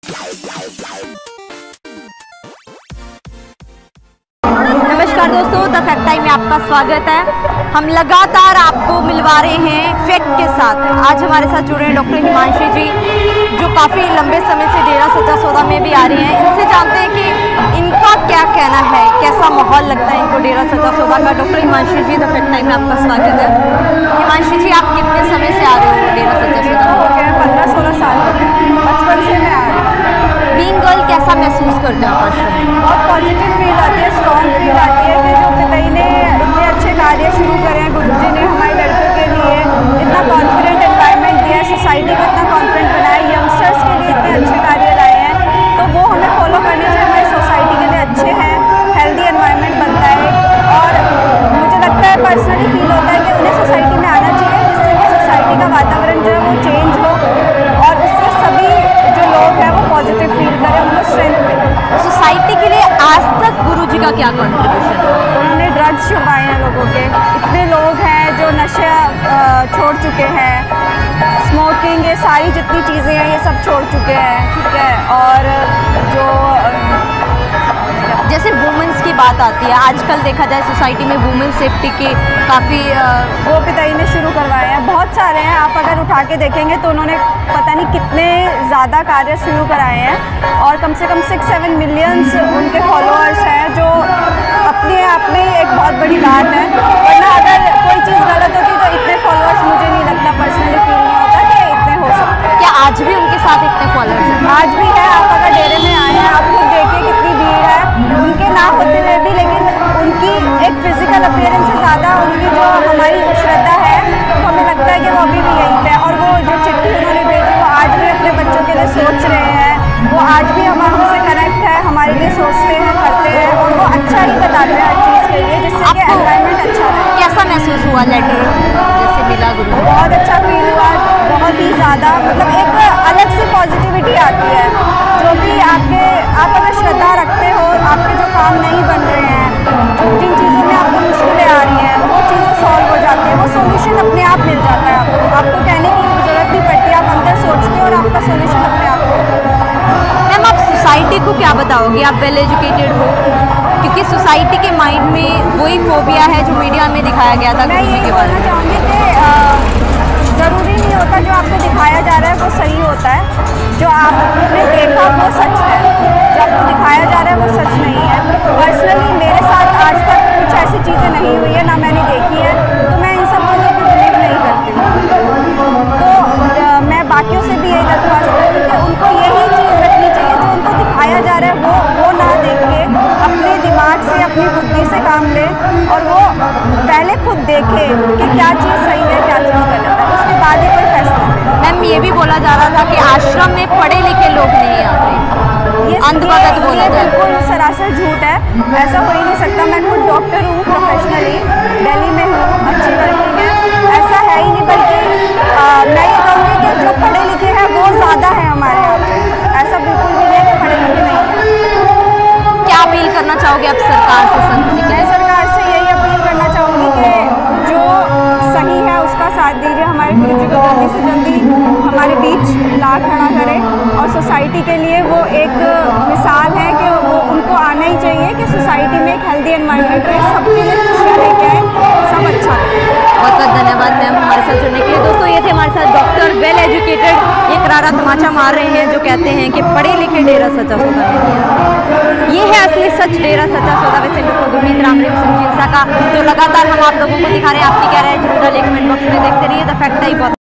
नमस्कार दोस्तों, the fact time में आपका स्वागत है। हम लगातार आपको मिलवा रहे हैं फैक्ट के साथ। आज हमारे साथ जुड़े हैं डॉक्टर हिमांशी जी, जो काफ़ी लंबे समय से डेरा सच्चा सौदा में भी आ रही हैं। इनसे जानते हैं कि इनका क्या कहना है, कैसा माहौल लगता है इनको डेरा सच्चा सौदा का। Doctor Himanshi ji, the fact time में आपका स्वागत है। हिमांशी जी, आप कितने समय से आ रहे हो डेरा सच्चा सौदा? हो गया 15-16 साल, बचपन से मैं आ रही हूँ। बीइंग गर्ल कैसा महसूस करते हैं आप आश्रम में? बहुत पॉजिटिव फील आती है, स्ट्रॉन्ग फील आती है कि जो पिताई ने इतने अच्छे कार्य शुरू करे हैं, गुरुजी ने हमारे लड़कों के लिए इतना कॉन्फिडेंट एनवायरनमेंट दिया है, सोसाइटी को इतना कॉन्फिडेंट बनाया, यंगस्टर्स के लिए इतने अच्छे कार्य लाए हैं, तो वो हमें फॉलो करने चाहिए। हमारी सोसाइटी के लिए अच्छे हैं, हेल्दी एनवायरनमेंट बनता है और मुझे लगता है, पर्सनली फील होता है कि उन्हें सोसाइटी में आना चाहिए, जिससे कि सोसाइटी का वातावरण जो है वो चेंज हो और उससे सभी जो लोग हैं वो पॉजिटिव फील करें, उनको स्ट्रेंथ मिले। सोसाइटी के लिए आज तक गुरुजी का क्या कंट्रीब्यूशन है? उन्होंने ड्रग्स छुड़वाए हैं लोगों के। इतने लोग हैं जो नशा छोड़ चुके हैं, स्मोकिंग, ये सारी जितनी चीज़ें हैं ये सब छोड़ चुके हैं, ठीक है। और जो जैसे वुमेन्स की बात आती है, आजकल देखा जाए सोसाइटी में वुमेन सेफ्टी के काफ़ी वो पिताई ने शुरू करवाए हैं, बहुत सारे हैं। आप अगर उठा के देखेंगे तो उन्होंने पता नहीं कितने ज़्यादा कार्य शुरू कराए हैं और कम से कम 6-7 मिलियंस उनके फॉलोअर्स हैं, जो अपने आप में एक बहुत बड़ी बात है। वरना अगर कोई चीज़ गलत होती तो इतने फॉलोअर्स मुझे नहीं लगता, पर्सनली फील नहीं होता कि इतने हो सकते हैं। क्या आज भी उनके साथ इतने फॉलोअर्स हैं? आज भी है। आप अगर डेरे में आए हैं, आप खुद देखिए कितनी भीड़ है, उनके ना होते हुए भी, लेकिन उनकी एक फिजिकल अपीयरेंस से ज़्यादा उनकी जो हमारी श्रद्धा है, तो हमें लगता है कि वो अभी भी यहीं पे। और वो जो चिट्ठी उन्होंने भेजी, वो आज भी अपने बच्चों के लिए सोच रहे हैं, वो आज भी हमसे कनेक्ट है, हमारे लिए सोचते हैं, करते हैं और वो अच्छा ही बताते हैं हर चीज़ के लिए, जिससे कि एनवायरनमेंट अच्छा रहे। कैसा महसूस हुआ लेटर जैसे मिला गुरु? बहुत अच्छा फील हुआ, बहुत ही ज़्यादा, मतलब एक अलग सी पॉजिटिविटी आती है, जो कि आप अगर श्रद्धा रखते हो, आपके जो काम नहीं बन रहे हैं, जिन चीज़ों में आपको मुश्किलें आ रही हैं, वो चीज़ें सॉल्व हो जाती हैं, वो सोल्यूशन अपने आप मिल जाता है आपको कहने की ज़रूरत नहीं पड़ती, आप अंदर सोचते हो और आपका सोल्यूशन अपने आप मिलता है। मैम, आप सोसाइटी को क्या बताओगे? आप वेल एजुकेटेड हो, क्योंकि सोसाइटी के माइंड में वही फोबिया है जो मीडिया में दिखाया गया था मैं गुरुजी ये के बारे बोलना में। चाहूँगी कि ज़रूरी नहीं होता जो आपको दिखाया जा रहा है वो सही होता है, जो आपने देखा वो सच है, जो आपको दिखाया जा रहा है वो सच नहीं है। पर्सनली मेरे साथ आज तक कुछ ऐसी चीज़ें नहीं हुई है, ना मैंने देखी है, तो मैं इन सब चीज़ों पर बिलीव नहीं करती हूँ। तो मैं बाकियों से भी यही दरख्वास्त करूँ कि उनको यही चीज़ रखनी चाहिए, जो उनको दिखाया जा रहा है वो ना देख के अपने दिमाग से, अपनी बुद्धि से काम ले और वो पहले खुद देखे कि क्या चीज़ सही है, क्या चीज़ गलत है, उसके बाद ही कोई फैसला ले। मैम, ये भी बोला जा रहा था कि आश्रम में पढ़े लिखे लोग नहीं आते, अंधभगत बोला जाए। बिल्कुल सरासर झूठ है, ऐसा हो ही नहीं सकता। मैं खुद डॉक्टर हूँ, प्रोफेशनली दिल्ली में हूँ, अच्छी वर्किंग है, ऐसा है ही नहीं। बल्कि मैं ये कहूँगी कि जो पढ़े लिखे हैं वो ज़्यादा है हमारे यहाँ पे, ऐसा बिल्कुल भी नहीं है कि पढ़े लिखे नहीं है। क्या अपील करना चाहोगे आप सरकार से, संत जी के मैं लिए? सरकार से यही अपील करना चाहूँगी कि जो सही है उसका साथ दीजिए, हमारे गुरुजी को जल्दी से जल्दी हमारे बीच ला खड़ा करें और सोसाइटी के लिए वो एक मिसाल है कि वो उनको आना ही चाहिए कि सोसाइटी में एक हेल्दी एनवायरनमेंट रहे, सबके लिए खुशियाँ लेके आए, सब अच्छा रहे। बहुत बहुत धन्यवाद मैम हमारे साथ जुड़ने के लिए। दोस्तों, ये थे हमारे साथ डॉक्टर, वेल एजुकेटेड, ये करारा तमाचा मार रहे हैं, जो कहते हैं कि पढ़े लिखे डेरा सच्चा सौदा नहीं। ये है असली सच डेरा सच्चा सौदा। वैसे मेरे को गुरमीत राम का जो लगातार हम आप लोगों को दिखा रहे हैं, आप क्या कह रहे हैं जरूर डालिए कमेंट बॉक्स में। देखते रहिए द फैक्ट टाइम।